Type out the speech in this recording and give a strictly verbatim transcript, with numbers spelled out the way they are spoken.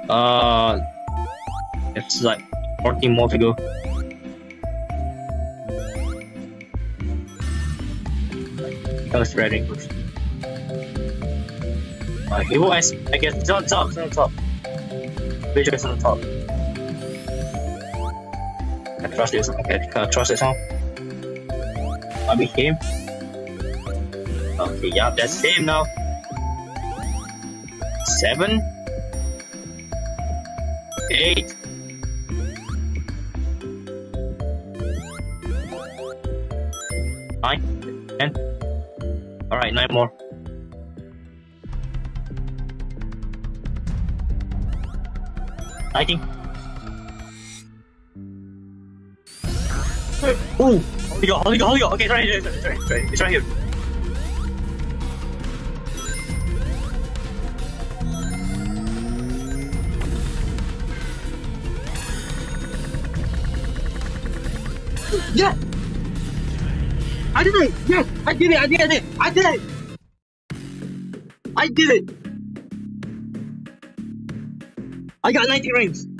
Uh, it's like fourteen more to go. That was ready. Uh, he will, I, I guess it's on top, it's on top. Visual is on top. I trust this, okay, can I trust this one? I'll be him. Okay, yeah, that's him now. Seven. Eight. Nine. Ten. Alright, nine more. Nineteen. Ooh! Holy god, holy god, holy god! Okay, it's right here, it's right, it's right, it's right here. Yeah! I did it! Yes! I did it! I did it! I did it! I did it! I got ninety rings!